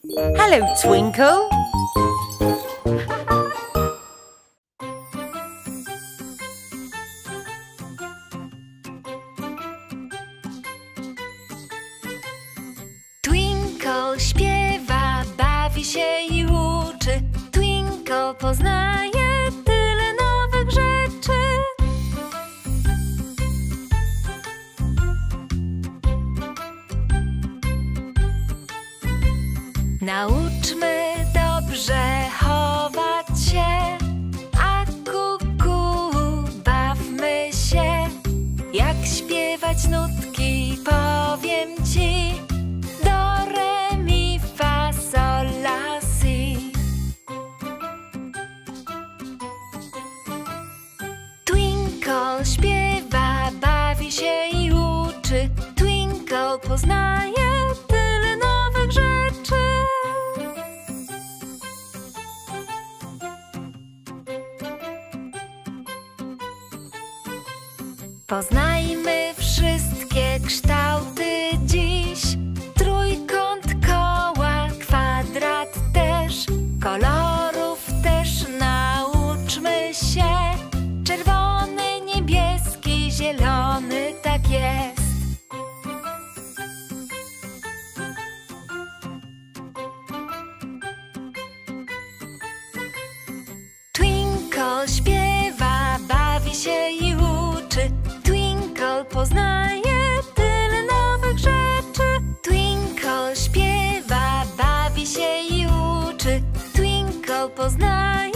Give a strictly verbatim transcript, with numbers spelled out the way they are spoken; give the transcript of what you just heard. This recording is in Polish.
Hello, Twinkle. Twinkle śpiewa, bawi się i uczy. Twinkle poznaje tyle nowych rzeczy. Nauczmy dobrze chować się, a kuku, bawmy się. Jak śpiewać nutki, powiem ci. Do, re, mi, fa, sol, la, si. Twinkle śpiewa, bawi się i uczy. Twinkle poznaje tyle nowych rzeczy. Poznajmy wszystkie kształty dziś. Trójkąt, koła, kwadrat też. Kolorów też nauczmy się. Czerwony, niebieski, zielony, tak jest. Twinkle śpiewa, bawi się i uczy. Twinkle poznaje tyle nowych rzeczy. Twinkle śpiewa, bawi się i uczy. Twinkle poznaje